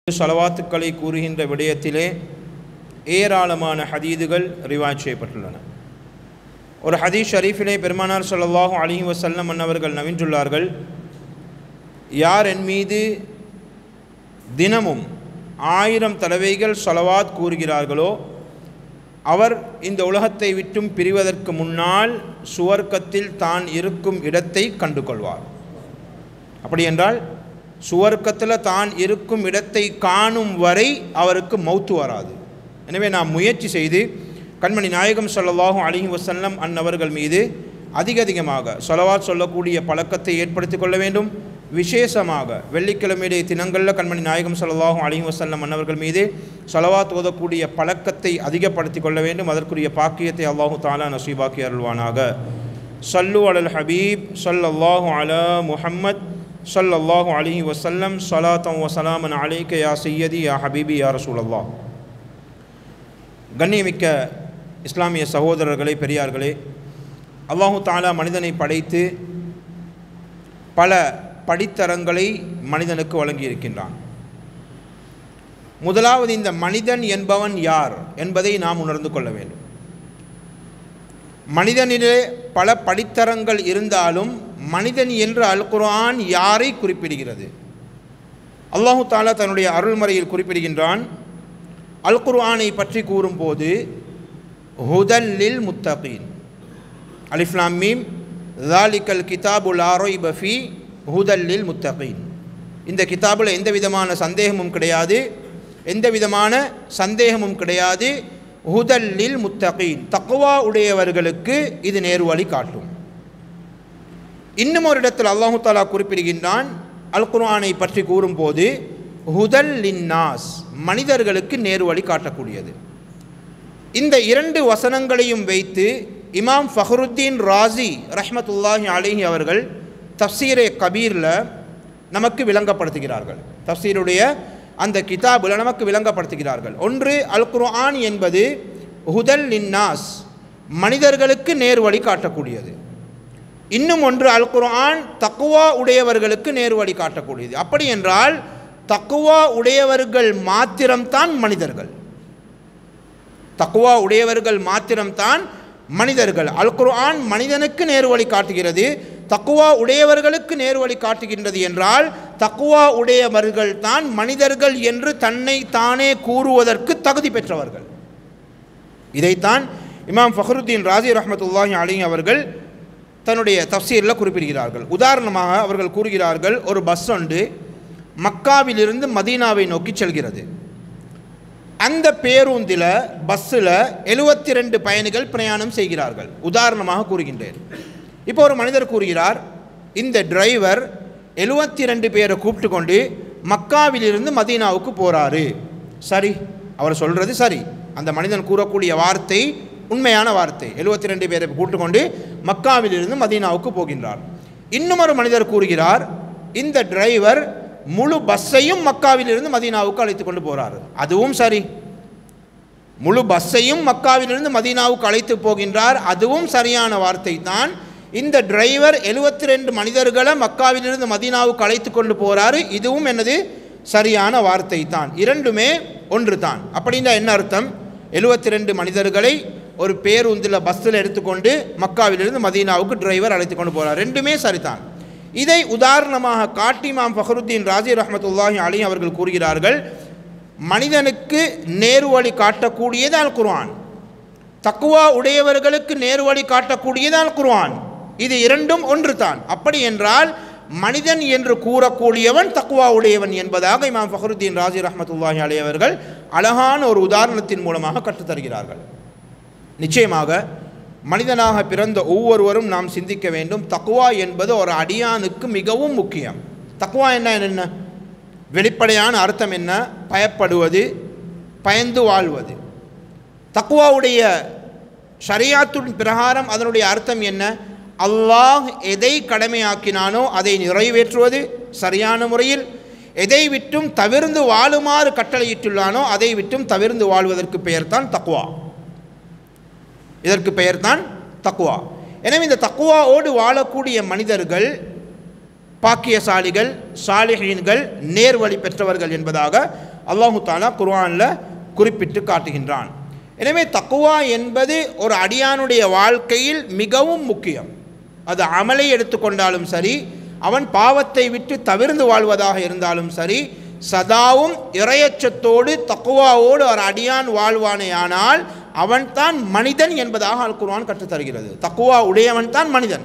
ஸலவாத்துக்களை கூறுகின்ற விடயத்திலே ஏராளமான ஹதீதுகள் ரிவாயத் செய்யப்பட்டுள்ளன. ஒரு ஹதீஸ் ஷரீஃபிலே பெருமானார் ஸல்லல்லாஹு அலைஹி வஸல்லம் அன்னவர்கள் நவின்றுள்ளார்கள், யார் என் மீது தினமும் 1000 தடவைகள் ஸலவாத் கூறுகிறார்களோ அவர் இந்த உலகத்தை விட்டும் பிரிவதற்கு முன்னால் சுவர்க்கத்தில் தான் இருக்கும் இடத்தை கண்டு கொள்வார். அப்படி என்றால் சுவர்க்கத்தில் தான் இருக்கும் இடத்தை காணும் வரை அவருக்கு மௌத்து வராது. எனவே நாம் முயற்சி செய்து கண்மணி நாயகம் ஸல்லல்லாஹு அலைஹி வஸல்லம் அன்னவர்கள் மீது அதிகமாக ஸலவாத் சொல்லக்கூடிய பழக்கத்தை ஏற்படுத்திக் கொள்ள வேண்டும். விசேஷமாக வெள்ளிக்கிழமையுடைய தினங்களில் கண்மணி நாயகம் ஸல்லல்லாஹு அலைஹி வஸல்லம் அன்னவர்கள் மீது ஸலவாத் ஓதக்கூடிய பழக்கத்தை அதிகப்படுத்திக் கொள்ள வேண்டும். அதற்குரிய பாக்கியத்தை அல்லாஹு தஆலா நசீபாக்கி அருள்வானாக. ஸல்லு அலல் ஹபீப் ஸல்லல்லாஹு அலா முஹம்மத் ஸல்லல்லாஹு அலைஹி வஸல்லம் ஸலாத்தன் வ ஸலாமன் அலைக யா சய்யதி யா ஹபீபி யா ரசூலல்லாஹ். கண்ணியமிக்க இஸ்லாமிய சகோதரர்களே, பெரியார்களே, அல்லாஹு தஆலா மனிதனை படைத்து பல படித்தரங்களை மனிதனுக்கு வழங்கியிருக்கின்றான். முதலாவது, இந்த மனிதன் என்பவன் யார் என்பதை நாம் உணர்ந்து கொள்ள வேண்டும். மனிதனிலே பல படித்தரங்கள் இருந்தாலும் மனிதன் என்று அல் குர்ஆன் யாரை குறிப்பிடுகிறது? அல்லாஹு தஆலா தன்னுடைய அருள்மறையில் குறிப்பிடுகின்றான். அல் குர்ஆனை பற்றி கூறும்போது ஹுதல் லில் முத்தகீன், அலிஃப் லாம் மீம் ஸாலிகல் கிதாபு லா ரைப ஃபீ ஹுதல் லில் முத்தகீன். இந்த கிதாபில் எந்த விதமான சந்தேகமும் கிடையாது. ஹுதல் லில் முத்தகீன், தக்வா உடையவர்களுக்கு இது நேர்வழி காட்டும். இன்னும் ஒரு இடத்தில் அல்லாஹு தஆலா குறிப்பிடுகின்றான், அல் குர்ஆனை பற்றி கூறும்போது ஹுதல் லின்னாஸ், மனிதர்களுக்கு நேர்வழி காட்டக்கூடியது. இந்த 2 வசனங்களையும் வைத்து இமாம் ஃபஹ்ருத்தீன் ராஸி ரஹ்மத்துல்லாஹி அலைஹி அவர்கள் தஃப்சீரே கபீரில் நமக்கு விளங்கப்படுத்துகிறார்கள். தஃப்சீருடைய அந்த கிதாபில் நமக்கு விளங்கப்படுத்துகிறார்கள். ஒன்று, அல் குர்ஆன் என்பது ஹுதல் லின்னாஸ், மனிதர்களுக்கு நேர்வழி காட்டக்கூடியது. இன்னும் ஒன்று, அல் குர்ஆன் தக்வா உடையவர்களுக்கு நேர்வழி காட்டக்கூடியது. அப்படி என்றால் தக்வா உடையவர்கள் மாத்திரம்தான் மனிதர்கள். தக்வா உடையவர்கள் மாத்திரம்தான் மனிதர்கள். அல் குர்ஆன் மனிதனுக்கு நேர்வழி காட்டுகிறது, தக்வா உடையவர்களுக்கு நேர்வழி காட்டுகின்றது என்றால் தக்வா உடையவர்கள் தான் மனிதர்கள் என்று தன்னை தானே கூறுவதற்கு தகுதி பெற்றவர்கள். இதைத்தான் இமாம் ஃபஹ்ருத்தீன் ராஸி ரஹ்மத்துல்லாஹி அலைஹி அவர்கள் தன்னுடைய தஃப்சீரில் குறிப்பிடுகிறார்கள். உதாரணமாக அவர்கள் கூறுகிறார்கள், ஒரு பஸ் ஒன்று மக்காவிலிருந்து மதீனாவை நோக்கி செல்கிறது. அந்த பேருந்தில் பஸ்ஸில் 72 பயணிகள் பிரயாணம் செய்கிறார்கள். உதாரணமாக கூறுகின்றேன். இப்போ ஒரு மனிதர் கூறுகிறார், இந்த டிரைவர் 72 பேரை கூப்பிட்டு கொண்டு மக்காவிலிருந்து மதீனாவுக்கு போகிறாரு. சரி, அவர் சொல்கிறது சரி, அந்த மனிதன் கூறக்கூடிய வார்த்தை உண்மையான வார்த்தை. 72 பேரை கூப்பிட்டு கொண்டு மக்காவிலிருந்து மதீனாவுக்கு போகின்றார். இன்னும் ஒரு மனிதர் கூறுகிறார், இந்த டிரைவர் முழு பஸ்ஸையும் மக்காவிலிருந்து மதீனாவுக்கு அழைத்து கொண்டு போகிறார். அதுவும் சரி, முழு பஸ்ஸையும் மக்காவிலிருந்து மதீனாவுக்கு அழைத்து போகின்றார். அதுவும் சரியான வார்த்தை தான். இந்த டிரைவர் 72 மனிதர்களை மக்காவிலிருந்து மதீனாவுக்கு அழைத்து கொண்டு போகிறாரு. இதுவும் என்னது? சரியான வார்த்தை தான். இரண்டுமே ஒன்று தான். அப்படின்னா என்ன அர்த்தம்? 72 மனிதர்களை ஒரு பேருந்தில் பஸ்ஸில் எடுத்துக்கொண்டு மக்காவிலிருந்து மதீனாவுக்கு டிரைவர் அழைத்து கொண்டு போகிறார். ரெண்டுமே சரிதான். இதை உதாரணமாக காட்டி இமாம் ஃபஹ்ருத்தீன் ராஸி ரஹ்மத்துல்லாஹி அலைஹி அவர்கள் கூறுகிறார்கள், மனிதனுக்கு நேர்வழி காட்டக்கூடியது அல் குர்ஆன், தக்வா உடையவர்களுக்கு நேர்வழி காட்டக்கூடியது அல் குர்ஆன். இது இரண்டும் ஒன்று தான். அப்படி என்றால் மனிதன் என்று கூறக்கூடியவன் தக்வா உடையவன் என்பதாக இமாம் ஃபஹ்ருத்தீன் ராஸி ரஹ்மத்துல்லாஹி அலைஹி அவர்கள் அழகான ஒரு உதாரணத்தின் மூலமாக கற்றுத்தருகிறார்கள். நிச்சயமாக மனிதனாக பிறந்த ஒவ்வொருவரும் நாம் சிந்திக்க வேண்டும், தக்வா என்பது ஒரு அடியானுக்கு மிகவும் முக்கியம். தக்வா என்ன? வெளிப்படையான அர்த்தம் என்ன? பயப்படுவது, பயந்து வாழ்வது. தக்வாவுடைய ஷரியத்தின் பிரகாரம் அதனுடைய அர்த்தம் என்ன? அல்லாஹ் எதை கடமையாக்கினானோ அதை நிறைவேற்றுவது சரியான முறையில், எதை விட்டும் தவிர்ந்து வாழுமாறு கட்டளையிட்டுள்ளானோ அதை விட்டும் தவிர்ந்து வாழ்வதற்கு பெயர்தான் தக்வா. இதற்கு பெயர்தான் தக்வா. எனவே இந்த தக்வாவோடு வாழக்கூடிய மனிதர்கள் பாக்கியசாலிகள், சாலிஹீன்கள், நேர்வழி பெற்றவர்கள் என்பதாக அல்லாஹு தஆலா குர்ஆனில் குறிப்பிட்டு காட்டுகின்றான். எனவே தக்குவா என்பது ஒரு அடியானுடைய வாழ்க்கையில் மிகவும் முக்கியம். அது அமலை எடுத்துக்கொண்டாலும் சரி, அவன் பாவத்தை விட்டு தவிர்ந்து வாழ்வதாக இருந்தாலும் சரி, சதாவும் இறையச்சத்தோடு தக்குவாவோடு ஒரு அடியான் வாழ்வானேயானால் அவன்தான் மனிதன் என்பதாக அல் குர்ஆன் கற்றுத்தருகிறது. தக்குவா உடையவன் தான் மனிதன்.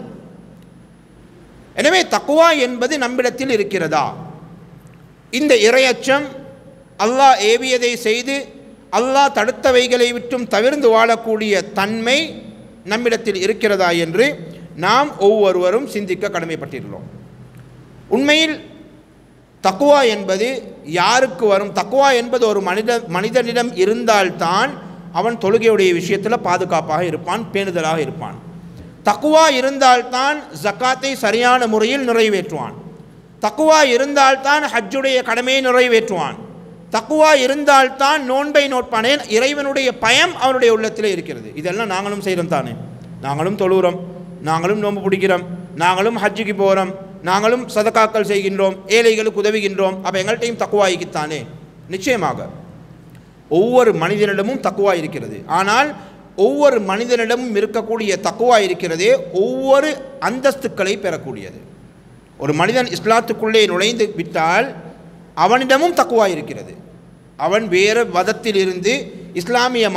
எனவே தக்குவா என்பது நம்மிடத்தில் இருக்கிறதா? இந்த இறையச்சம் அல்லாஹ் ஏவியதை செய்து அல்லாஹ் தடுத்தவைகளை விட்டும் தவிர்ந்து வாழக்கூடிய தன்மை நம்மிடத்தில் இருக்கிறதா என்று நாம் ஒவ்வொருவரும் சிந்திக்க கடமைப்பட்டிருக்கிறோம். உண்மையில் தக்குவா என்பது யாருக்கு வரும்? தக்குவா என்பது ஒரு மனிதனிடம் இருந்தால்தான் அவன் தொழுகையுடைய விஷயத்தில் பாதுகாப்பாக இருப்பான், பேணுதலாக இருப்பான். தக்குவா இருந்தால்தான் ஜக்காத்தை சரியான முறையில் நிறைவேற்றுவான். தக்குவா இருந்தால்தான் ஹஜ்ஜுடைய கடமையை நிறைவேற்றுவான். தக்குவா இருந்தால்தான் நோன்பை நோட்பானே. இறைவனுடைய பயம் அவனுடைய உள்ளத்தில் இருக்கிறது. இதெல்லாம் நாங்களும் செய்கிறோம் தானே. நாங்களும் தொழுகிறோம், நாங்களும் நோன்பு பிடிக்கிறோம், நாங்களும் ஹஜ்ஜுக்கு போகிறோம், நாங்களும் சதகாக்கள் செய்கின்றோம், ஏழைகளுக்கு உதவுகின்றோம். அப்போ எங்கள்கிட்டையும் தக்குவாய்க்குத்தானே? நிச்சயமாக ஒவ்வொரு மனிதனிடமும் தக்குவா இருக்கிறது. ஆனால் ஒவ்வொரு மனிதனிடமும் இருக்கக்கூடிய தக்குவா இருக்கிறதே ஒவ்வொரு அந்தஸ்துக்களை பெறக்கூடியது. ஒரு மனிதன் இஸ்லாத்துக்குள்ளே நுழைந்து விட்டால் அவனிடமும் தக்குவா இருக்கிறது. அவன் வேறு மதத்தில் இருந்து இஸ்லாமிய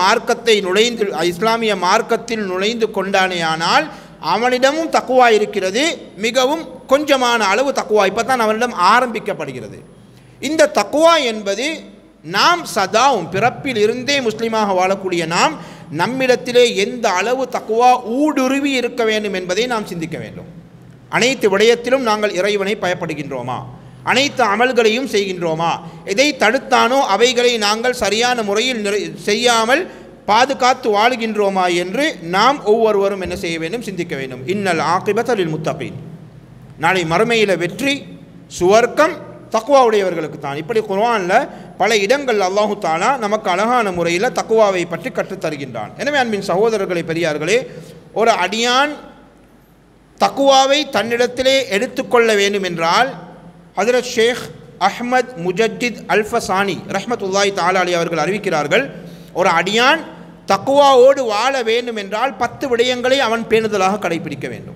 மார்க்கத்தில் நுழைந்து கொண்டானேயானால் அவனிடமும் தக்குவா இருக்கிறது. மிகவும் கொஞ்சமான அளவு தக்குவா இப்போ தான் அவனிடம் ஆரம்பிக்கப்படுகிறது. இந்த தக்குவா என்பது நாம் சதாவும் பிறப்பில் இருந்தே முஸ்லீமாக வாழக்கூடிய நம்மிடத்திலே எந்த அளவு தக்குவா ஊடுருவி இருக்க வேண்டும் என்பதை நாம் சிந்திக்க வேண்டும். அனைத்து விடயத்திலும் நாங்கள் இறைவனை பயப்படுகின்றோமா? அனைத்து அமல்களையும் செய்கின்றோமா? எதை தடுத்தானோ அவைகளை நாங்கள் சரியான முறையில் செய்யாமல் பாதுகாத்து வாழுகின்றோமா என்று நாம் ஒவ்வொருவரும் என்ன செய்ய வேண்டும்? சிந்திக்க வேண்டும். இன்னல் ஆகிபத லில் முத்தகீன். நாளை மறுமையில் வெற்றி சுவர்க்கம் தக்குவா உடையவர்களுக்கு தான். இப்படி குர்ஆனில் பல இடங்கள் அல்லாஹு தஆலா நமக்கு அழகான முறையில் தக்குவாவை பற்றி கற்றுத்தருகின்றான். எனவே அன்பின் சகோதரர்களே, பெரியார்களே, ஒரு அடியான் தக்குவாவை தன்னிடத்திலே எடுத்துக்கொள்ள வேண்டும் என்றால் ஹஜ்ரத் ஷேக் அஹ்மத் முஜத்தித் அல்ஃபசானி ரஹ்மத்துல்லாஹி தஆலா அலைஹி அவர்கள் அறிவிக்கிறார்கள், ஒரு அடியான் தக்குவாவோடு வாழ வேண்டும் என்றால் 10 விடயங்களை அவன் பேணுதலாக கடைபிடிக்க வேண்டும்.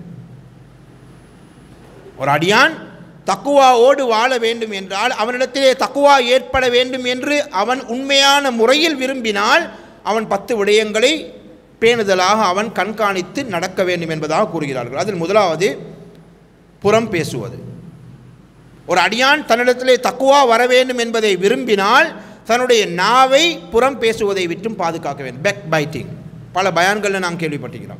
ஒரு அடியான் தக்குவாவோடு வாழ வேண்டும் என்றால், அவனிடத்திலே தக்குவா ஏற்பட வேண்டும் என்று அவன் உண்மையான முறையில் விரும்பினால் அவன் 10 விடயங்களை பேணுதலாக அவன் கண்காணித்து நடக்க வேண்டும் என்பதாக கூறுகிறார்கள். அதில் முதலாவது புறம் பேசுவது. ஒரு அடியான் தன்னிடத்திலே தக்குவா வர வேண்டும் என்பதை விரும்பினால் தன்னுடைய நாவை புறம் பேசுவதை விட்டும் பாதுகாக்க வேண்டும். பேக் பைட்டிங் பல பயான்களில் நாம் கேள்விப்பட்டிருக்கிறோம்.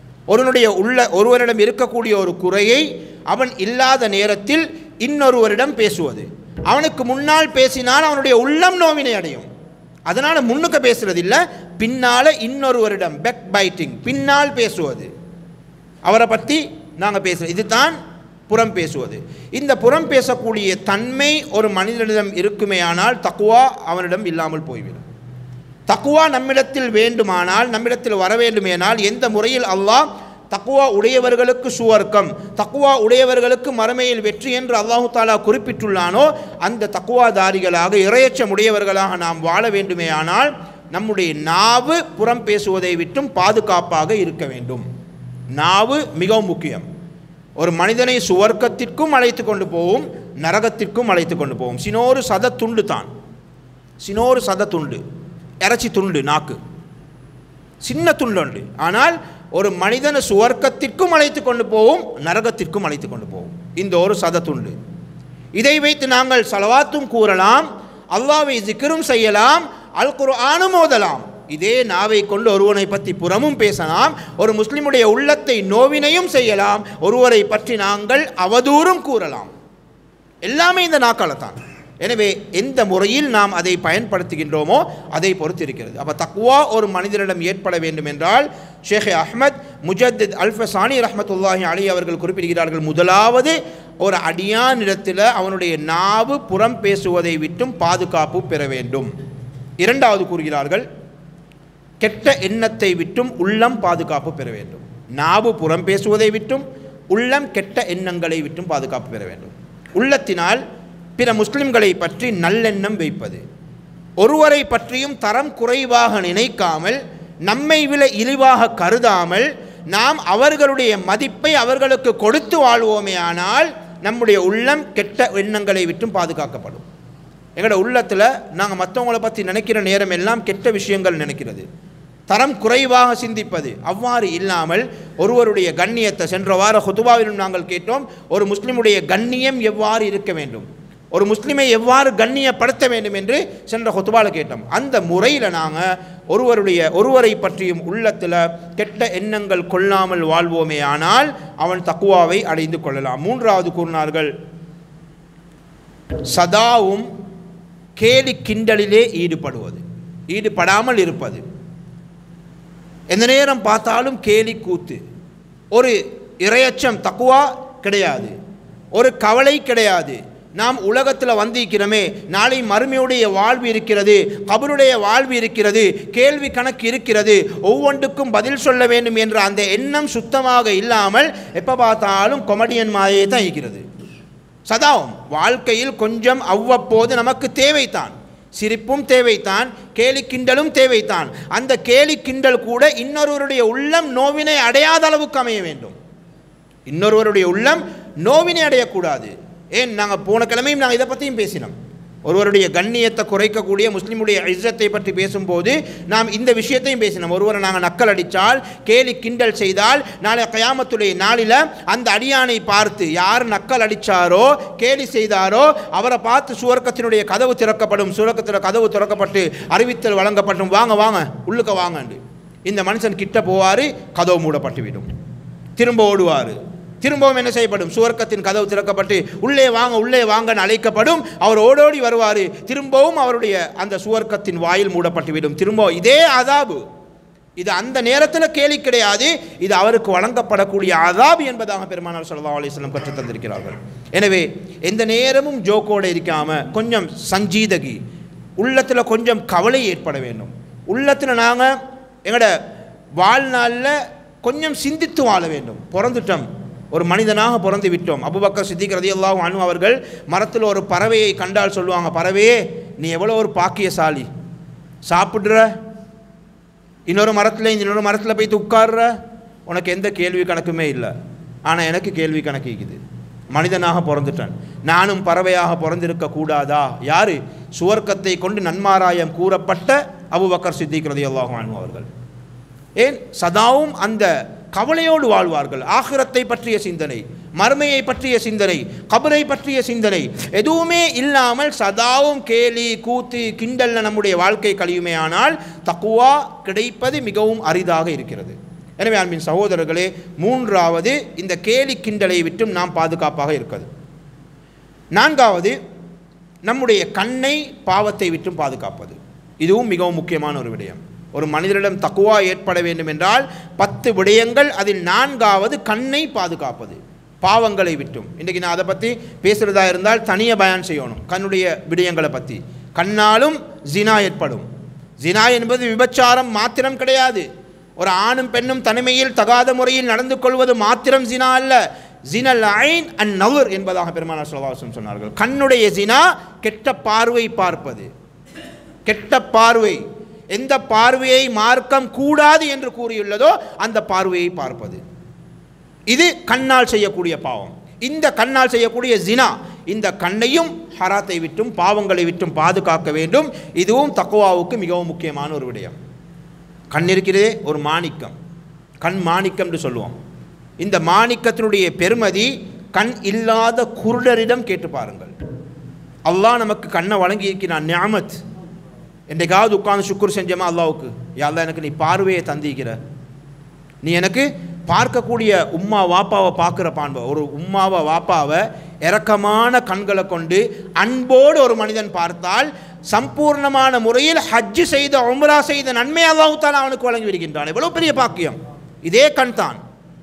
ஒருவரிடம் இருக்கக்கூடிய ஒரு குறையை அவன் இல்லாத நேரத்தில் இன்னொருவரிடம் பேசுவது. அவனுக்கு முன்னால் பேசினால் அவனுடைய உள்ளம் நோவினை அடையும். அதனால் முன்னுக்கு பேசுறது இல்லை, பின்னால் இன்னொருவரிடம் பேக் பைட்டிங், பின்னால் பேசுவது. அவரை பற்றி நாங்கள் பேசுகிறோம், இதுதான் புறம் பேசுவது. இந்த புறம் பேசக்கூடிய தன்மை ஒரு மனிதனிடம் இருக்குமேயானால் தக்குவா அவனிடம் இல்லாமல் போய்விடும். தக்குவா நம்மிடத்தில் வேண்டுமானால், நம்மிடத்தில் வர வேண்டுமேனால் எந்த முறையில் அல்லாஹ் தக்குவா உடையவர்களுக்கு சுவர்க்கம், தக்குவா உடையவர்களுக்கு மறுமையில் வெற்றி என்று அல்லாஹு தாலா குறிப்பிட்டுள்ளானோ அந்த தக்குவாதாரிகளாக இறையச்சம் உடையவர்களாக நாம் வாழ வேண்டுமேயானால் நம்முடைய நாவு புறம் பேசுவதை விட்டும் பாதுகாப்பாக இருக்க வேண்டும். நாவு மிகவும் முக்கியம். ஒரு மனிதனை சுவர்க்கத்திற்கும் அழைத்து கொண்டு போகும், நரகத்திற்கும் அழைத்து கொண்டு போகும். சினோரு சத துண்டு தான், சினோரு சத துண்டு, இறைச்சி துண்டு, நாக்கு சின்ன துண்டு உண்டு. ஆனால் ஒரு மனிதனை சுவர்க்கத்திற்கும் அழைத்து கொண்டு போகும், நரகத்திற்கும் அழைத்து கொண்டு போகும் இந்த ஒரு சத துண்டு. இதை வைத்து நாங்கள் ஸலவாத்தும் கூறலாம், அல்லாஹ்வை ஸிக்ரும் செய்யலாம், அல் குர்ஆனும் ஓதலாம். இதே நாவை கொண்டு ஒருவனை பற்றி புறமும் பேசலாம், ஒரு முஸ்லிமுடைய உள்ளத்தை நோவினையும் செய்யலாம், ஒருவரை பற்றி நாங்கள் அவதூறும் கூறலாம். எல்லாமே இந்த நாக்கால தான். எனவே எந்த முறையில் நாம் அதை பயன்படுத்துகின்றோமோ அதை பொறுத்து இருக்கிறது. அப்போ தக்வா ஒரு மனிதனிடம் ஏற்பட வேண்டும் என்றால் ஷேக் அஹ்மத் முஜத்தித் அல்ஃபசானி ரஹ்மத்துல்லாஹி அலைஹி அவர்கள் குறிப்பிடுகிறார்கள், முதலாவது ஒரு அடியானிடத்தில் அவனுடைய நாவு புறம் பேசுவதை விட்டும் பாதுகாப்பு பெற வேண்டும். இரண்டாவது கூறுகிறார்கள், கெட்ட எண்ணத்தை விட்டும் உள்ளம் பாதுகாப்பு பெற வேண்டும். நாவு புறம் பேசுவதை விட்டும் உள்ளம் கெட்ட எண்ணங்களை விட்டும் பாதுகாப்பு பெற வேண்டும். உள்ளத்தினால் பிற முஸ்லிம்களை பற்றி நல்லெண்ணம் வைப்பது, ஒருவரை பற்றியும் தரம் குறைவாக நினைக்காமல் நம்மை விட இழிவாக கருதாமல் நாம் அவர்களுடைய மதிப்பை அவர்களுக்கு கொடுத்து வாழ்வோமே ஆனால் நம்முடைய உள்ளம் கெட்ட எண்ணங்களை விட்டும் பாதுகாக்கப்படும். எங்களோட உள்ளத்தில் நாங்கள் மற்றவங்களை பற்றி நினைக்கிற நேரம் எல்லாம் கெட்ட விஷயங்கள் நினைக்கிறது, தரம் குறைவாக சிந்திப்பது. அவ்வாறு இல்லாமல் ஒருவருடைய கண்ணியத்தை சென்ற வார ஹுதுபாவிலும் நாங்கள் கேட்டோம், ஒரு முஸ்லிமுடைய கண்ணியம் எவ்வாறு இருக்க வேண்டும், ஒரு முஸ்லிமை எவ்வாறு கண்ணியப்படுத்த வேண்டும் என்று சென்ற ஹுதுபாவில் கேட்டோம். அந்த முறையில் நாங்கள் ஒருவரை பற்றியும் உள்ளத்தில் கெட்ட எண்ணங்கள் கொள்ளாமல் வாழ்வோமே ஆனால் அவன் தக்குவாவை அடைந்து கொள்ளலாம். மூன்றாவது கூறினார்கள், சதாவும் கேலி கிண்டலிலே ஈடுபடாமல் இருப்பது. எந்த நேரம் பார்த்தாலும் கேலி கூத்து, ஒரு இரையச்சம் தக்குவா கிடையாது, ஒரு கவலை கிடையாது. நாம் உலகத்தில் வந்திருக்கிறோமே, நாளை மறுமையுடைய வாழ்வு இருக்கிறது, கபருடைய வாழ்வு இருக்கிறது, கேள்வி கணக்கு இருக்கிறது, ஒவ்வொன்றுக்கும் பதில் சொல்ல வேண்டும் என்ற அந்த எண்ணம் சுத்தமாக இல்லாமல் எப்போ பார்த்தாலும் கொமடியன் மாதிரியே தான் இருக்கிறது. சதாவும் வாழ்க்கையில் கொஞ்சம் அவ்வப்போது நமக்கு தேவைத்தான், சிரிப்பும் தேவைத்தான், கேலி கிண்டலும் தேவைத்தான். அந்த கேலி கிண்டல் கூட இன்னொருவருடைய உள்ளம் நோவினை அடையாத அளவுக்கு அமைய வேண்டும். இன்னொருவருடைய உள்ளம் நோவினை அடையக்கூடாது. ஏன், நாங்கள் போன கிழமையும் நாங்கள் இதை பற்றியும் பேசினோம். ஒருவருடைய கண்ணியத்தை குறைக்கக்கூடிய முஸ்லிமுடைய இஸ்ஸத்தை பற்றி பேசும்போது நாம் இந்த விஷயத்தையும் பேசினோம். ஒருவரை நாங்கள் நக்கல் அடித்தால், கேலி கிண்டல் செய்தால், நாளை கயாமத்துடைய நாளில் அந்த அடியானை பார்த்து யார் நக்கல் அடித்தாரோ கேலி செய்தாரோ அவரை பார்த்து சுவர்க்கத்தினுடைய கதவு திறக்கப்படும். சுவர்க்கத்தில் கதவு திறக்கப்பட்டு அறிவித்தல் வழங்கப்படும், வாங்க வாங்க உள்ளுக்க வாங்கண்டு. இந்த மனுஷன் கிட்ட போவார், கதவு மூடப்பட்டுவிடும், திரும்ப ஓடுவார். திரும்பவும் என்ன செய்யப்படும், சுவர்க்கத்தின் கதவு திறக்கப்பட்டு உள்ளே வாங்கன்னு அழைக்கப்படும். அவர் ஓடோடி வருவார், திரும்பவும் அவருடைய அந்த சுவர்க்கத்தின் வாயில் மூடப்பட்டுவிடும். திரும்ப இதே அதாபு. இது அந்த நேரத்தில் கேலி கிடையாது, இது அவருக்கு வழங்கப்படக்கூடிய அதாபு என்பதாக பெருமானார் ஸல்லல்லாஹு அலைஹி வஸல்லம் கற்றுத் தந்திருக்கிறார்கள். எனவே எந்த நேரமும் ஜோக்கோடு இருக்காமல் கொஞ்சம் சஞ்சீதகி, உள்ளத்தில் கொஞ்சம் கவலை ஏற்பட வேண்டும். உள்ளத்தில் நாங்கள் எங்களோட வாழ்நாளில் கொஞ்சம் சிந்தித்து வாழ வேண்டும். பிறந்துட்டோம், ஒரு மனிதனாக பிறந்து விட்டோம். அபூபக்கர் சித்திக் ரலியல்லாஹு அன்ஹு அவர்கள் மரத்தில் ஒரு பறவையை கண்டால் சொல்லுவாங்க, பறவையே நீ எவ்வளோ ஒரு பாக்கியசாலி, சாப்பிட்ற, இன்னொரு மரத்தில் போய் உட்கார்ற, உனக்கு எந்த கேள்வி கணக்குமே இல்லை. ஆனால் எனக்கு கேள்வி கணக்கு இருக்குது. மனிதனாக பிறந்துட்டேன், நானும் பறவையாக பிறந்திருக்க கூடாதா? யார்? சுவர்க்கத்தை கொண்டு நன்மாராயம் கூறப்பட்ட அபூபக்கர் சித்திக் ரலியல்லாஹு அன்ஹு அவர்கள். ஏன் சதாவும் அந்த கவலையோடு வாழ்வார்கள். ஆகிரத்தை பற்றிய சிந்தனை, மறுமையை பற்றிய சிந்தனை, கபரை பற்றிய சிந்தனை எதுவுமே இல்லாமல் சதாவும் கேலி கூத்து கிண்டல்ல நம்முடைய வாழ்க்கை கழியுமே ஆனால் தக்குவா கிடைப்பது மிகவும் அரிதாக இருக்கிறது. எனவே அன்பின் சகோதரர்களே, மூன்றாவது இந்த கேலி கிண்டலை விட்டும் நாம் பாதுகாப்பாக இருக்கிறது. நான்காவது நம்முடைய கண்ணை பாவத்தை விட்டும் பாதுகாப்பது. இதுவும் மிகவும் முக்கியமான ஒரு விடயம். ஒரு மனிதரிடம் தக்குவா ஏற்பட வேண்டும் என்றால் 10 விடயங்கள், அதில் 4வது கண்ணை பாதுகாப்பது பாவங்களை விட்டும். இன்றைக்கி நான் அதை பற்றி பேசுகிறதா இருந்தால் தனியாக பயான் செய்யணும். கண்ணுடைய விடயங்களை பற்றி. கண்ணாலும் ஜினா ஏற்படும். ஜினா என்பது விபச்சாரம் மாத்திரம் கிடையாது. ஒரு ஆணும் பெண்ணும் தனிமையில் தகாத முறையில் நடந்து கொள்வது மாத்திரம் ஜினா அல்ல. ஜினல் ஐன் அன் நவர் என்பதாக பெருமானார் ஸல்லல்லாஹு அலைஹி வஸல்லம் சொன்னார்கள். கண்ணுடைய ஜினா கெட்ட பார்வை பார்ப்பது. கெட்ட பார்வை, எந்த பார்வையை மார்க்கம் கூடாது என்று கூறியுள்ளதோ அந்த பார்வையை பார்ப்பது, இது கண்ணால் செய்யக்கூடிய பாவம். இந்த கண்ணால் செய்யக்கூடிய ஜினா, இந்த கண்ணையும் ஹராத்தை விட்டும் பாவங்களை விட்டும் பாதுகாக்க வேண்டும். இதுவும் தக்வாவுக்கு மிகவும் முக்கியமான ஒரு விடயம். கண் இருக்கிறதே ஒரு மாணிக்கம், கண் மாணிக்கம் என்று சொல்லுவோம். இந்த மாணிக்கத்தினுடைய பெருமதி கண் இல்லாத குருடரிடம் கேட்டு பாருங்கள். அல்லாஹ் நமக்கு கண்ணை வழங்கி இருக்கிறான், நிஅமத். என்றைக்காவது உட்கார்ந்து சுக்குர் செஞ்சோமா அல்லாவுக்கு, யா அல்லாஹ் எனக்கு நீ பார்வையை தந்திக்கிற, நீ எனக்கு பார்க்கக்கூடிய உம்மா வாப்பாவை பார்க்குற பான்ப. ஒரு உம்மாவை வாப்பாவை இரக்கமான கண்களை கொண்டு அன்போடு ஒரு மனிதன் பார்த்தால் சம்பூர்ணமான முறையில் ஹஜ்ஜு செய்த உம்ரா செய்த நன்மை அல்லாஹ் தஆலா அவனுக்கு வழங்கி விடுகின்றான். எவ்வளவு பெரிய பாக்கியம்! இதே கண் தான்.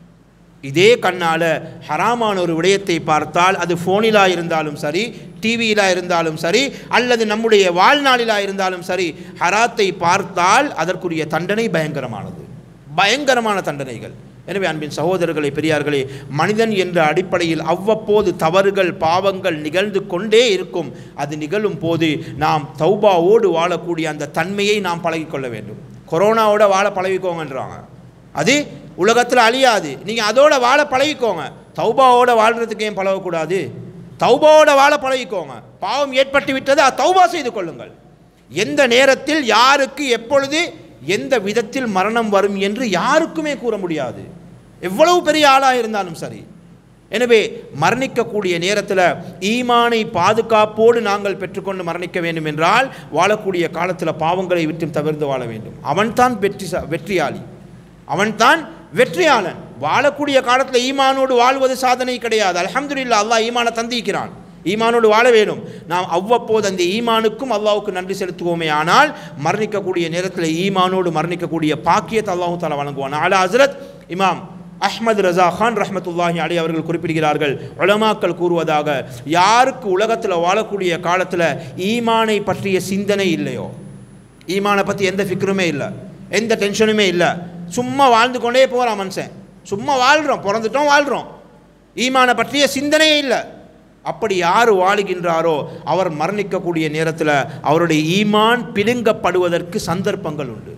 இதே கண்ணால் ஹராமான ஒரு விடயத்தை பார்த்தால், அது ஃபோனிலாக இருந்தாலும் சரி, டிவியிலாக இருந்தாலும் சரி, அல்லது நம்முடைய வாழ்நாளிலாக இருந்தாலும் சரி, ஹராத்தை பார்த்தால் அதற்குரிய தண்டனை பயங்கரமானது, பயங்கரமான தண்டனைகள். எனவே அன்பின் சகோதரர்களே, பெரியார்களே, மனிதன் என்ற அடிப்படையில் அவ்வப்போது தவறுகள் பாவங்கள் நிகழ்ந்து கொண்டே இருக்கும். அது நிகழும் போது நாம் தௌபாவோடு வாழக்கூடிய அந்த தன்மையை நாம் பழகிக்கொள்ள வேண்டும். கொரோனாவோட வாழ பழகிக்கோங்கன்றாங்க, அது உலகத்தில் அழியாது, நீங்கள் அதோட வாழ பழகிக்கோங்க. தௌபாவோட வாழ்கிறதுக்கு ஏன் பழகக்கூடாது? தௌபாவோட வாழ பழகிக்கோங்க. பாவம் ஏற்பட்டு விட்டது, தௌபா செய்து கொள்ளுங்கள். எந்த நேரத்தில் யாருக்கு எப்பொழுது எந்த விதத்தில் மரணம் வரும் என்று யாருக்குமே கூற முடியாது, எவ்வளவு பெரிய ஆளாக இருந்தாலும் சரி. எனவே மரணிக்கக்கூடிய நேரத்தில் ஈமானை பாதுகாப்போடு நாங்கள் பெற்றுக்கொண்டு மரணிக்க வேண்டும் என்றால் வாழக்கூடிய காலத்தில் பாவங்களை விட்டு தவிர்த்து வாழ வேண்டும். அவன்தான் வெற்றியாளி, அவன்தான் வெற்றியாளன். வாழக்கூடிய காலத்தில் ஈமானோடு வாழ்வது சாதனை கிடையாது. அல்ஹம்துலில்லாஹ், அல்லாஹ் ஈமானை தந்திக்கிறான், ஈமானோடு வாழ வேண்டும். நாம் அவ்வப்போது அந்த ஈமானுக்கும் அல்லாஹ்வுக்கு நன்றி செலுத்துவோமே ஆனால் மரணிக்கக்கூடிய நேரத்தில் ஈமானோடு மரணிக்கக்கூடிய பாக்கியத்தை அல்லாஹ் தஆலா வழங்குவான். ஆலா ஹஸ்ரத் இமாம் அஹ்மத் ரஸா கான் ரஹ்மத்துல்லாஹி அலைஹி அவர்கள் குறிப்பிடுகிறார்கள், உலமாக்கள் கூறுவதாக, யாருக்கு உலகத்தில் வாழக்கூடிய காலத்தில் ஈமானை பற்றிய சிந்தனை இல்லையோ, ஈமானை பற்றி எந்த ஃபிக்ருமே இல்லை, எந்த டென்ஷனுமே இல்லை, சும்மா வாழ்ந்து கொண்டே போகிறான் மனுஷன், சும்மா வாழ்கிறோம், பிறந்துட்டோம் வாழ்கிறோம், ஈமானை பற்றிய சிந்தனையே இல்லை. அப்படி யார் வாழுகின்றாரோ அவர் மரணிக்கக்கூடிய நேரத்தில் அவருடைய ஈமான் பிடுங்கப்படுவதற்கு சந்தர்ப்பங்கள் உண்டு.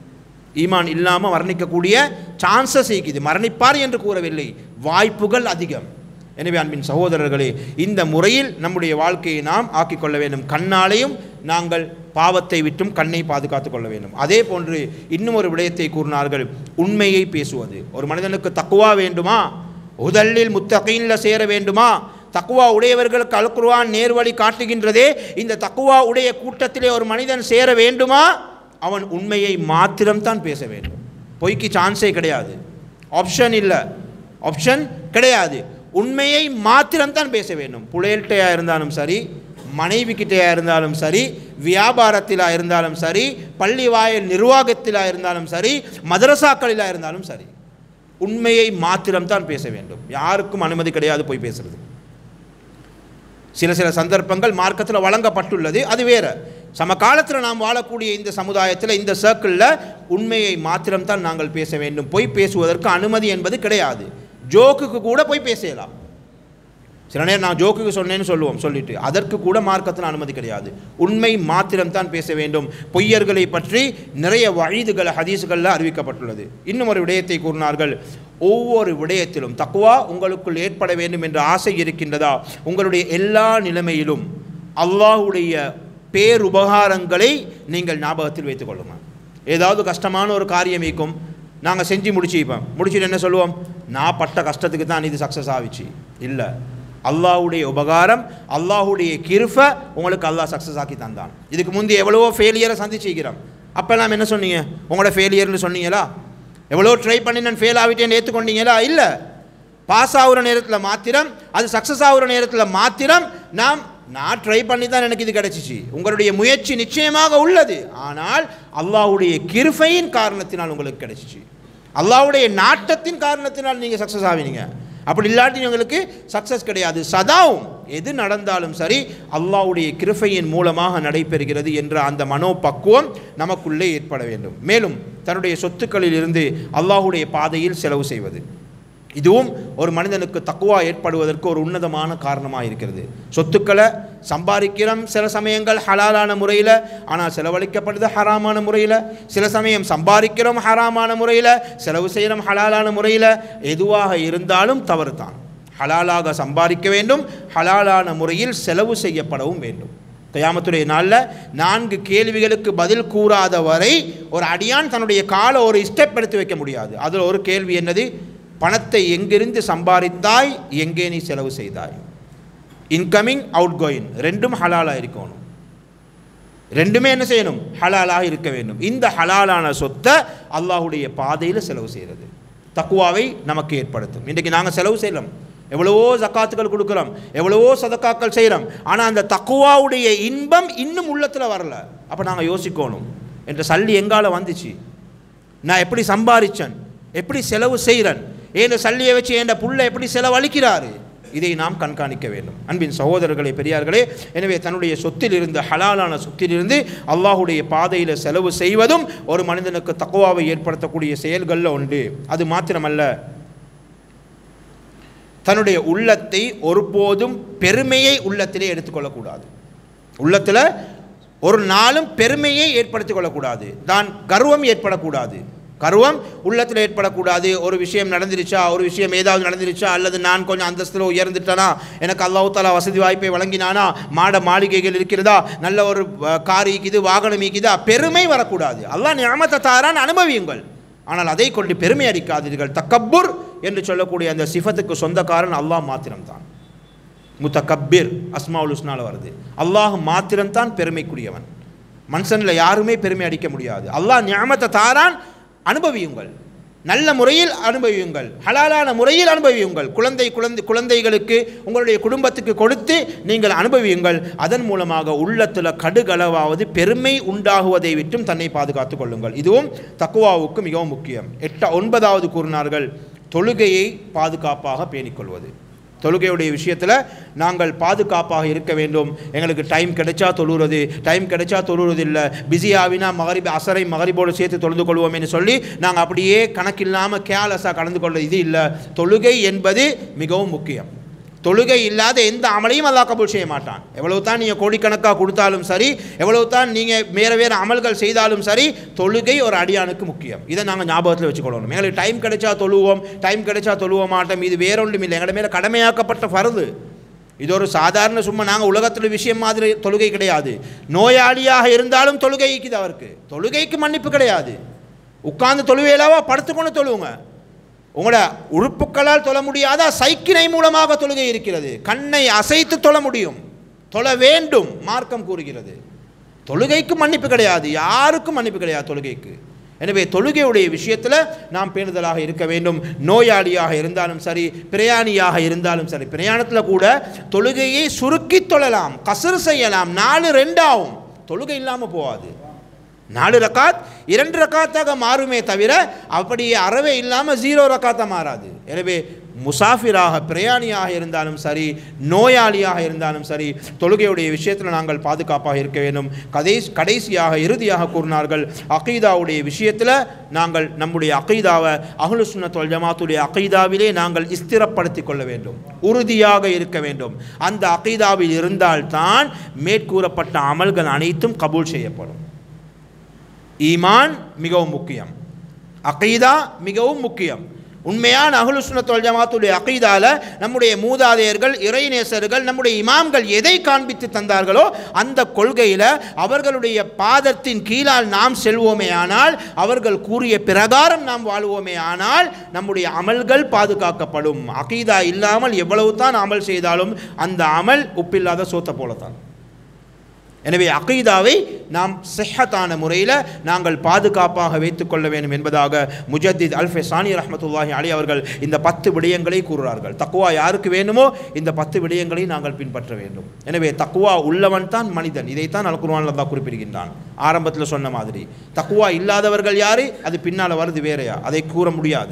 ஈமான் இல்லாமல் மரணிக்கக்கூடிய சான்சஸ் இருக்குது. மரணிப்பார் என்று கூறவில்லை, வாய்ப்புகள் அதிகம். எனவே அன்பின் சகோதரர்களே, இந்த முறையில் நம்முடைய வாழ்க்கையை நாம் ஆக்கிக்கொள்ள வேண்டும். கண்ணாலையும் நாங்கள் பாவத்தை விட்டும் கண்ணை பாதுகாத்து கொள்ள வேண்டும். அதே போன்று இன்னும் ஒரு விடயத்தை கூறினார்கள், உண்மையை பேசுவது. ஒரு மனிதனுக்கு தக்குவா வேண்டுமா, உதல்லில் முத்தகீன்ல சேர வேண்டுமா, தக்குவா உடையவர்களுக்கு அல் குர்ஆன் நேர்வழி காட்டுகின்றதே, இந்த தக்குவா உடைய கூட்டத்திலே ஒரு மனிதன் சேர வேண்டுமா, அவன் உண்மையை மாத்திரம்தான் பேச வேண்டும். பொய்க்கு சான்ஸே கிடையாது, ஆப்ஷன் இல்லை, ஆப்ஷன் கிடையாது. உண்மையை மாத்திரம்தான் பேச வேண்டும். புலையல்கிட்டையாக இருந்தாலும் சரி, மனைவி கிட்டையாக இருந்தாலும் சரி, வியாபாரத்திலாக இருந்தாலும் சரி, பள்ளி வாயில் நிர்வாகத்திலாக இருந்தாலும் சரி, மதரசாக்களிலாக இருந்தாலும் சரி, உண்மையை மாத்திரம்தான் பேச வேண்டும். யாருக்கும் அனுமதி கிடையாது போய் பேசுறது. சில சந்தர்ப்பங்கள் மார்க்கத்தில் வழங்கப்பட்டுள்ளது, அது வேறு. சமகாலத்தில் நாம் வாழக்கூடிய இந்த சமுதாயத்தில், இந்த சர்க்கிளில் உண்மையை மாத்திரம்தான் நாங்கள் பேச வேண்டும். போய் பேசுவதற்கு அனுமதி என்பது கிடையாது. ஜோக்குக்கு கூட போய் பேசலாம். சில நேரம் நான் ஜோக்குக்கு சொன்னேன்னு சொல்லிட்டு அதற்கு கூட மார்க்கத்தில் அனுமதி கிடையாது. உண்மை மாத்திரம்தான் பேச வேண்டும். பொய்யர்களை பற்றி நிறைய வயதுகள் ஹதீஸ்களில் அறிவிக்கப்பட்டுள்ளது. இன்னும் ஒரு விடயத்தை கூறினார்கள், ஒவ்வொரு விடயத்திலும் தக்வா உங்களுக்குள் ஏற்பட வேண்டும் என்ற ஆசை இருக்கின்றதா, உங்களுடைய எல்லா நிலைமையிலும் அல்லாஹ்வுடைய பேருபகாரங்களை நீங்கள் ஞாபகத்தில் வைத்துக் கொள்ளுங்க. ஏதாவது கஷ்டமான ஒரு காரியம் இருக்கும், நாங்கள் செஞ்சு முடிச்சுட்டு என்ன சொல்லுவோம், நான் பட்ட கஷ்டத்துக்கு தான் இது சக்ஸஸ் ஆகிச்சு. இல்லை, அல்லாஹ்வுடைய உபகாரம், அல்லாஹ்வுடைய கிருபை உங்களுக்கு அல்லாஹ் சக்ஸஸ் ஆக்கி தந்தான். இதுக்கு முந்தைய எவ்வளவோ ஃபெயிலியரை சந்திச்சிக்கிறோம். அப்போல்லாம் என்ன சொன்னீங்க, உங்களோட ஃபெயிலியர்னு சொன்னீங்களா? எவ்வளோ ட்ரை பண்ணி நான் ஃபெயில் ஆகிட்டேன்னு ஏற்றுக்கொண்டீங்களா? இல்லை. பாஸ் ஆகுற நேரத்தில் மாத்திரம், அது சக்ஸஸ் ஆகுற நேரத்தில் மாத்திரம் நான் ட்ரை பண்ணி தான் எனக்கு இது கிடைச்சிச்சு. உங்களுடைய முயற்சி நிச்சயமாக உள்ளது, ஆனால் அல்லாஹ்வுடைய கிருபையின் காரணத்தினால் உங்களுக்கு கிடைச்சிச்சு. அல்லாஹ்வுடைய நாட்டத்தின் காரணத்தினால் நீங்கள் சக்ஸஸ் ஆவீங்க. அப்படி இல்லாட்டி உங்களுக்கு சக்ஸஸ் கிடையாது. சதாவும் எது நடந்தாலும் சரி அல்லாஹ்வுடைய கிருபையின் மூலமாக நடைபெறுகிறது என்ற அந்த மனோபக்குவம் நமக்குள்ளே ஏற்பட வேண்டும். மேலும் தன்னுடைய சொத்துக்களில் இருந்து அல்லாஹ்வுடைய பாதையில் செலவு செய்வது, இதுவும் ஒரு மனிதனுக்கு தக்குவா ஏற்படுவதற்கு ஒரு உன்னதமான காரணமாக இருக்கிறது. சொத்துக்களை சம்பாதிக்கிறோம் சில சமயங்கள் ஹலாலான முறையில், ஆனால் செலவழிக்கப்படுது ஹராமான முறையில். சில சமயம் சம்பாதிக்கிறோம் ஹராமான முறையில், செலவு செய்கிறோம் ஹலாலான முறையில். எதுவாக இருந்தாலும் தவறு தான். ஹலாலாக சம்பாதிக்க வேண்டும், ஹலாலான முறையில் செலவு செய்யப்படவும் வேண்டும். கியாமத்துடைய நாளில் 4 கேள்விகளுக்கு பதில் கூறாத வரை ஒரு அடியான் தன்னுடைய காலை ஒரு ஸ்டெப் எடுத்து வைக்க முடியாது. அதில் ஒரு கேள்வி என்னது, பணத்தை எங்கிருந்து சம்பாதித்தாய், எங்கே நீ செலவு செய்தாய். இன்கமிங் அவுட் கோயிங் ரெண்டும் ஹலாலாக இருக்கணும். ரெண்டுமே என்ன செய்யணும், ஹலாலாக இருக்க வேண்டும். இந்த ஹலாலான சொத்தை அல்லாஹ்வுடைய பாதையில் செலவு செய்கிறது தக்குவாவை நமக்கு ஏற்படுத்தும். இன்றைக்கு நாங்கள் செலவு செய்யலாம், எவ்வளவோ ஜக்காத்துக்கள் கொடுக்குறோம், எவ்வளவோ சதக்காக்கள் செய்கிறோம், ஆனால் அந்த தக்குவாவுடைய இன்பம் இன்னும் உள்ளத்தில் வரல. அப்போ நாங்கள் யோசிக்கணும், என்ற சல்லி எங்கால வந்துச்சு, நான் எப்படி சம்பாதிச்சேன், எப்படி செலவு செய்கிறேன், ஏன் சல்லியை வச்சு என் புள்ள எப்படி செலவழிக்கிறாரு, இதை நாம் கண்காணிக்க வேண்டும். அன்பின் சகோதரர்களே, பெரியார்களே, எனவே தன்னுடைய சொத்திலிருந்து, ஹலாலான சொத்திலிருந்து அல்லாஹுடைய பாதையில் செலவு செய்வதும் ஒரு மனிதனுக்கு தக்வாவை ஏற்படுத்தக்கூடிய செயல்களில் உண்டு. அது மாத்திரமல்ல, தன்னுடைய உள்ளத்தை ஒருபோதும் பெருமையை உள்ளத்திலே எடுத்துக்கொள்ளக்கூடாது. உள்ளத்தில் ஒரு நாளும் பெருமையை ஏற்படுத்திக் கொள்ளக்கூடாது. தான் கர்வம் ஏற்படக்கூடாது. கர்வம் உள்ளத்தில் ஏற்படக்கூடாது. ஒரு விஷயம் நடந்துருச்சா, ஒரு விஷயம் ஏதாவது நடந்துருச்சா, அல்லது நான் கொஞ்சம் அந்தஸ்தில் உயர்ந்துட்டேனா, எனக்கு அல்லாஹ் தஆலா வசதி வாய்ப்பை வழங்கினானா, மாளிகைகள் இருக்கிறதா, நல்ல ஒரு கார் ஈக்குது, வாகனம் ஈக்குதா, பெருமை வரக்கூடாது. அல்லாஹ் நிஅமத்தை தாரான், அனுபவியுங்கள். ஆனால் அதை கொண்டு பெருமை அடிக்காதீர்கள். தக்கப்புர் என்று சொல்லக்கூடிய அந்த சிஃபத்துக்கு சொந்தக்காரன் அல்லாஹ் மாத்திரம்தான். முத்தக்கப்பிர் அஸ்மாவுல் ஹுஸ்னால வருது. அல்லாஹ் மாத்திரம்தான் பெருமைக்குரியவன். மனுஷனில் யாருமே பெருமை அடிக்க முடியாது. அல்லாஹ் நிஅமத்தை தாரான், அனுபவியுங்கள். நல்ல முறையில் அனுபவியுங்கள், ஹலாலான முறையில் அனுபவியுங்கள். குழந்தைகளுக்கு, உங்களுடைய குடும்பத்துக்கு கொடுத்து நீங்கள் அனுபவியுங்கள். அதன் மூலமாக உள்ளத்தில் கடுகளவாவது பெருமை உண்டாகுவதை விட்டும் தன்னை பாதுகாத்துக் கொள்ளுங்கள். இதுவும் தக்வாவுக்கு மிகவும் முக்கியம். 9வது கூறினார்கள், தொழுகையை பாதுகாப்பாக பேணிக்கொள்வது. தொழுகையுடைய விஷயத்தில் நாங்கள் பாதுகாப்பாக இருக்க வேண்டும். எங்களுக்கு டைம் கிடைச்சா தொழுகிறது, டைம் கிடைச்சா தொழுகிறது இல்லை. பிஸியாவினா அசரை மகரிபோடு சேர்த்து தொழுது கொள்வோம் என்று சொல்லி நாங்கள் அப்படியே கணக்கில்லாமல் கேர்லெஸ்ஸாக கலந்து கொள்வது இது இல்லை. தொழுகை என்பது மிகவும் முக்கியம். தொழுகை இல்லாத எந்த அமலையும் அல்லாஹ் கபூல் செய்ய மாட்டான். எவ்வளவு தான் நீங்கள் கோடிக்கணக்காக கொடுத்தாலும் சரி, எவ்வளவு தான் நீங்கள் வேறு அமல்கள் செய்தாலும் சரி, தொழுகை ஒரு அடியானுக்கு முக்கியம். இதை நாங்கள் ஞாபகத்தில் வச்சுக்கொள்ளணும். எங்களுக்கு டைம் கிடைச்சா தொழுவோம், டைம் கிடைச்சா தொழுவ மாட்டோம், இது வேறொன்றும் இல்லை. எங்களை மேலே கடமையாக்கப்பட்ட ஃபர்து. இது ஒரு சாதாரண சும்மா நாங்கள் உலகத்தில் விஷயம் மாதிரி தொழுகை கிடையாது. நோயாளியாக இருந்தாலும் தொழுகை இருக்குது. அவருக்கு தொழுகைக்கு மன்னிப்பு கிடையாது. உட்கார்ந்து தொழுவையிலாவா, படுத்துக்கொண்டு தொழுவுங்க. உங்களோட உறுப்புகளால் தொழ முடியாத சைக்கினை மூலமாக தொழுகை இருக்கிறது. கண்ணை அசைத்து தொழ முடியும், தொழ வேண்டும், மார்க்கம் கூறுகிறது. தொழுகைக்கு மன்னிப்பு கிடையாது, யாருக்கும் மன்னிப்பு கிடையாது தொழுகைக்கு. எனவே தொழுகையுடைய விஷயத்தில் நாம் பேணுதலாக இருக்க வேண்டும். நோயாளியாக இருந்தாலும் சரி, பிரயாணியாக இருந்தாலும் சரி, பிரயாணத்தில் கூட தொழுகையை சுருக்கி தொழலாம், கசர் செய்யலாம். 4 ஆகும், தொழுகை இல்லாமல் போகாது. 4 ரக்காத் 2 ரக்காத்தாக மாறுமே தவிர அப்படியே அறவே இல்லாமல் 0 ரக்காத்தாக மாறாது. எனவே முசாஃபிராக, பிரயாணியாக இருந்தாலும் சரி, நோயாளியாக இருந்தாலும் சரி, தொழுகையுடைய விஷயத்தில் நாங்கள் பாதுகாப்பாக இருக்க வேண்டும். கடைசியாக இறுதியாக கூறினார்கள், அகீதாவுடைய விஷயத்தில் நாங்கள் நம்முடைய அகீதாவை அஹ்லுஸ் சுன்னத் வல் ஜமாத்துடைய அகீதாவிலே நாங்கள் ஸ்திரப்படுத்தி கொள்ள வேண்டும், உறுதியாக இருக்க வேண்டும். அந்த அகீதாவில் இருந்தால்தான் மேற்கூறப்பட்ட அமல்கள் அனைத்தும் கபூல் செய்யப்படும். ஈமான் மிகவும் முக்கியம், அகீதா மிகவும் முக்கியம். உண்மையான அஹ்லுஸ் சுன்னத் வல் ஜமாத்துடைய அகீதால நம்முடைய மூதாதையர்கள், இறைநேசர்கள், நம்முடைய இமாம்கள் எதை காண்பித்து தந்தார்களோ அந்த கொள்கையில் அவர்களுடைய பாதத்தின் கீழால் நாம் செல்வோமே ஆனால், அவர்கள் கூறிய பிரகாரம் நாம் வாழ்வோமே ஆனால் நம்முடைய அமல்கள் பாதுகாக்கப்படும். அகீதா இல்லாமல் எவ்வளவு தான் அமல் செய்தாலும் அந்த அமல் உப்பில்லாத சோத்த போலத்தான். எனவே அகீதாவை நாம் சிஹத்தான முறையில் நாங்கள் பாதுகாப்பாக வைத்துக்கொள்ள வேண்டும் என்பதாக முஜத்தித் அல்-ஃபெசானி ரஹ்மத்துல்லாஹி அலைஹி அவர்கள் இந்த 10 விடயங்களை கூறுகிறார்கள். தக்வா யாருக்கு வேண்டுமோ இந்த 10 விடயங்களை நாங்கள் பின்பற்ற வேண்டும். எனவே தக்வா உள்ளவன் தான் மனிதன். இதைத்தான் அல் குர்ஆனில் அல்லாஹ் குறிப்பிடுகின்றான். ஆரம்பத்தில் சொன்ன மாதிரி தக்வா இல்லாதவர்கள் யாரு, அது பின்னால் வருது வேறையா, அதை கூற முடியாது.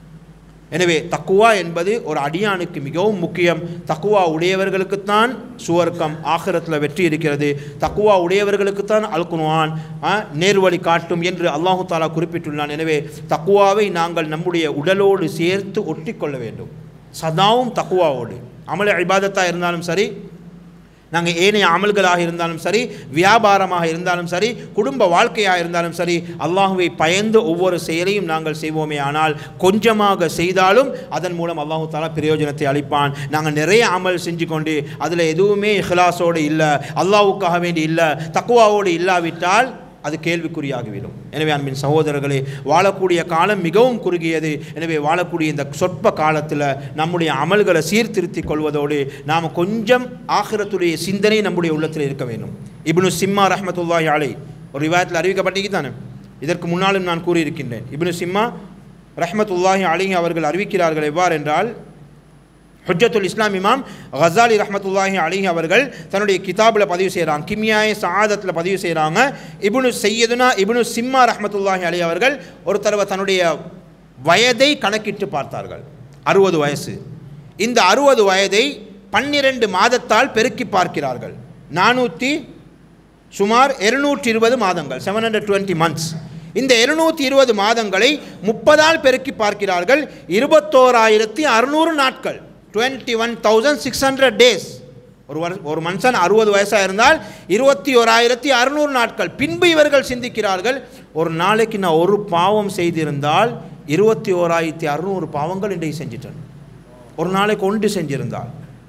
எனவே தக்குவா என்பது ஒரு அடியானுக்கு மிகவும் முக்கியம். தக்குவா உடையவர்களுக்குத்தான் சுவர்க்கம், ஆகிரத்தில் வெற்றி இருக்கிறது. தக்குவா உடையவர்களுக்குத்தான் அல் குர்ஆன் நேர்வழி காட்டும் என்று அல்லாஹு தாலா குறிப்பிட்டுள்ளான். எனவே தக்குவாவை நாங்கள் நம்முடைய உடலோடு சேர்த்து ஒட்டி கொள்ள வேண்டும். சதாவும் தக்குவாவோடு, அமல இபாதத்தாக இருந்தாலும் சரி, நாங்கள் ஏனைய அமல்களாக இருந்தாலும் சரி, வியாபாரமாக இருந்தாலும் சரி, குடும்ப வாழ்க்கையாக இருந்தாலும் சரி, அல்லாஹுவை பயந்து ஒவ்வொரு செயலையும் நாங்கள் செய்வோமே ஆனால் கொஞ்சமாக செய்தாலும் அதன் மூலம் அல்லாஹு தாலா பிரயோஜனத்தை அளிப்பான். நாங்கள் நிறைய அமல் செஞ்சு கொண்டு அதில் எதுவுமே இஹ்லாஸோடு இல்லை, அல்லாஹுக்காக வேண்டி இல்லை, தக்குவாவோடு இல்லாவிட்டால் அது கேள்விக்குறியாகிவிடும். எனவே அன்பின் சகோதரர்களே, வாழக்கூடிய காலம் மிகவும் குறுகியது. எனவே வாழக்கூடிய இந்த சொற்ப காலத்தில் நம்முடைய அமல்களை சீர்திருத்திக் கொள்வதோடு நாம் கொஞ்சம் ஆகிரத்துடைய சிந்தனை நம்முடைய உள்ளத்தில் இருக்க வேண்டும். இப்னு சிம்மா ரஹ்மத்துல்லாஹி அலைஹி ஒரு ரிவாயத்தில் அறிவிக்கப்பட்டிருக்கிறானே, இதற்கு முன்னாலும் நான் கூறியிருக்கின்றேன். இப்னு சிம்மா ரஹ்மத்துல்லாஹி அலைஹி அவர்கள் அறிவிக்கிறார்கள். எவ்வாறு என்றால், ஹுஜ்ஜத்துல் இஸ்லாம் இமாம் கஸாலி ரஹ்மத்துல்லாஹி அலைஹி அவர்கள் தன்னுடைய கிதாபில் பதிவு செய்கிறாங்க, கிமியாய சஆதத்தில் பதிவு செய்கிறாங்க. இப்னு சிம்மா ரஹ்மத்துல்லாஹி அலைஹி அவர்கள் ஒரு தடவை தன்னுடைய வயதை கணக்கிட்டு பார்த்தார்கள். 60 வயசு. இந்த 60 வயதை 12 மாதத்தால் பெருக்கி பார்க்கிறார்கள். சுமார் 220 மாதங்கள், 720 months. இந்த 220 மாதங்களை 30ஆல் பெருக்கி பார்க்கிறார்கள். 21,600 நாட்கள், 21,600 days. ஒரு மனுஷன் 60 வயசாக இருந்தால் 21,600 நாட்கள். பின்பு இவர்கள் சிந்திக்கிறார்கள், ஒரு நாளைக்கு நான் ஒரு பாவம் செய்திருந்தால் 21,600 பாவங்கள் இன்றைக்கு செஞ்சிட்டேன். ஒரு நாளைக்கு ஒன்று செஞ்சிருந்தால்,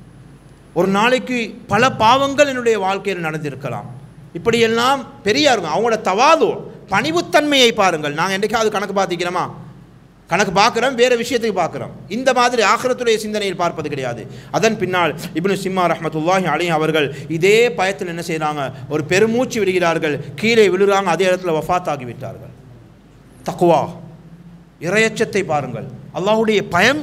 ஒரு நாளைக்கு பல பாவங்கள் என்னுடைய வாழ்க்கையில் நடந்திருக்கலாம். இப்படியெல்லாம் பெரிய அவங்களோட தவாது பணிவுத்தன்மையை பாருங்கள். நாங்கள் என்றைக்காவது கணக்கு பார்த்திக்கிறோமா? கணக்கு பார்க்குறோம், வேறு விஷயத்துக்கு பார்க்குறோம். இந்த மாதிரி ஆখিরাத்துடைய சிந்தனையில் பார்ப்பது கிடையாது. அதன் பின்னால் இப்னு சிம்மா ரஹ்மத்துல்லாஹி அலைஹி அவர்கள் இதே பயத்தில் என்ன செய்கிறாங்க, ஒரு பெருமூச்சு விடுகிறார்கள், கீழே விழுறாங்க, அதே இடத்துல வஃபாத் ஆகிவிட்டார்கள். தக்வா, இறையச்சத்தை பாருங்கள். அல்லாஹ்வுடைய பயம்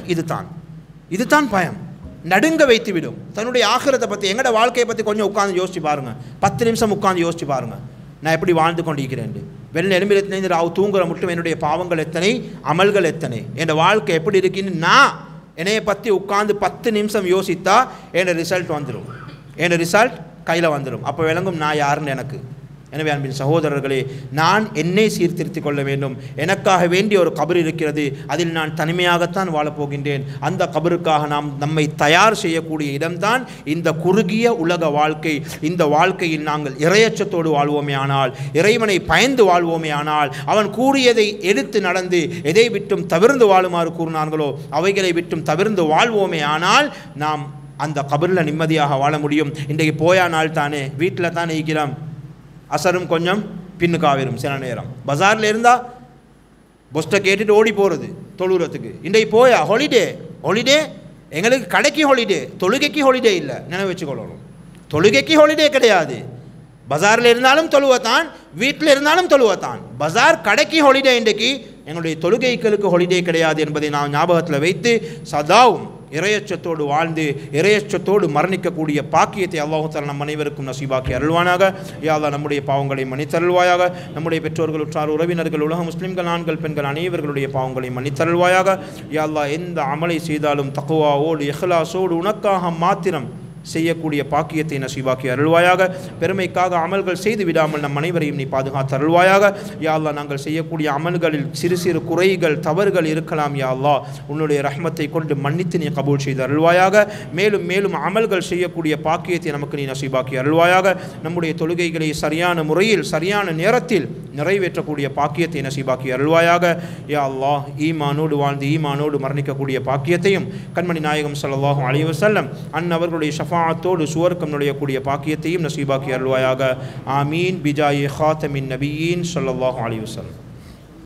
இதுதான் பயம். நடுங்க வைத்துவிடும். தன்னுடைய ஆখিরাத்தை பற்றி, எங்களோட வாழ்க்கையை பற்றி கொஞ்சம் உட்காந்து யோசிச்சு பாருங்கள். 10 நிமிஷம் உட்காந்து யோசிச்சு பாருங்கள், நான் எப்படி வாழ்ந்து கொண்டிருக்கிறேன். வெள்ளை எலும்பில் ராவு தூங்குற மட்டும் என்னுடைய பாவங்கள் எத்தனை, அமல்கள் எத்தனை, என் வாழ்க்கை எப்படி இருக்குன்னு நான் என்னையை பற்றி உட்காந்து 10 நிமிஷம் யோசித்தா என் ரிசல்ட் வந்துடும், என் ரிசல்ட் கையில் வந்துடும். அப்போ விளங்கும் நான் யாருன்னு எனக்கு. எனவே அன்பின் சகோதரர்களே, நான் என்னை சீர்திருத்திக் கொள்ள வேண்டும். எனக்காக வேண்டிய ஒரு கபர் இருக்கிறது, அதில் நான் தனிமையாகத்தான் வாழப்போகின்றேன். அந்த கபருக்காக நம்மை தயார் செய்யக்கூடிய இடம்தான் இந்த குறுகிய உலக வாழ்க்கை. இந்த வாழ்க்கையில் நாங்கள் இறையச்சத்தோடு வாழ்வோமே ஆனால், இறைவனை பயந்து வாழ்வோமே ஆனால், அவன் கூறியதை எடுத்து நடந்து எதை விட்டும் தவிர்ந்து வாழுமாறு கூறினார்களோ அவைகளை விட்டும் தவிர்ந்து வாழ்வோமே ஆனால் நாம் அந்த கபரில் நிம்மதியாக வாழ முடியும். இன்றைக்கு போயா நாள் தானே, வீட்டில் தான் இருக்கிறோம், அசரும் கொஞ்சம் பின்னுக்காவிரும். சில நேரம் பஜாரில் இருந்தால் பொஸ்ட்டை கேட்டுட்டு ஓடி போகிறது தொழுகிறதுக்கு. இன்றைக்கு போயா ஹாலிடே எங்களுக்கு கடைக்கு ஹாலிடே, தொழுகைக்கு ஹாலிடே இல்லை, நினைவு வச்சுக்கொள்ளணும். தொழுகைக்கு ஹாலிடே கிடையாது. பஜாரில் இருந்தாலும் தொழுவத்தான், வீட்டில் இருந்தாலும் தொழுவத்தான். பஜார் கடைக்கு ஹாலிடே, இன்றைக்கு எங்களுடைய தொழுகைகளுக்கு ஹாலிடே கிடையாது என்பதை நான் ஞாபகத்தில் வைத்து சதாவும் இறையச்சத்தோடு வாழ்ந்து இறையச்சத்தோடு மரணிக்கக்கூடிய பாக்கியத்தை அல்லாஹ் தஆலா நம் அனைவருக்கும் நசீபாக்கி அருள்வானாக. யா அல்லாஹ் நம்முடைய பாவங்களை மன்னித்தருள்வாயாக. நம்முடைய பெற்றோர்கள், உற்றார் உறவினர்கள், உலக முஸ்லிம்கள், ஆண்கள் பெண்கள் அனைவர்களுடைய பாவங்களை மன்னித்தருள்வாயாக. யா அல்லாஹ் எந்த அமலை செய்தாலும் தக்வாவோடு இஹ்லாஸோடு உனக்காக மாத்திரம் செய்யக்கூடிய பாக்கியத்தை நசீபாக்கி அருள்வாயாக. பெருமைக்காக அமல்கள் செய்து விடாமல் நம் அனைவரையும் நீ பாதுகாத்து அருள்வாயாக. யா அல்லாஹ் நாங்கள் செய்யக்கூடிய அமல்களில் சிறு சிறு குறைகள் தவறுகள் இருக்கலாம். யா அல்லாஹ் உன்னுடைய ரஹ்மத்தை கொண்டு மன்னித்து நீ கபூல் செய்து அருள்வாயாக. மேலும் மேலும் அமல்கள் செய்யக்கூடிய பாக்கியத்தை நமக்கு நீ நசீபாக்கி அருள்வாயாக. நம்முடைய தொழுகைகளை சரியான முறையில் சரியான நேரத்தில் நிறைவேற்றக்கூடிய பாக்கியத்தை நசீபாக்கி அருள்வாயாக. யா அல்லாஹ் ஈமானோடு வாழ்ந்து ஈமானோடு மரணிக்கக்கூடிய பாக்கியத்தையும் கண்மணி நாயகம் ஸல்லல்லாஹு அலைஹி வஸல்லம் அன்னவர்களுடைய ஷஃபாஅத்தோடு சுவர்க்கம் நுழையக்கூடிய பாக்கியத்தையும் நசீபாக்கி அருள்வாயாக. ஆமீன். பிஜாயி ஹாத்தமின் நபியீன் ஸல்லல்லாஹு அலைஹி வஸல்லம்.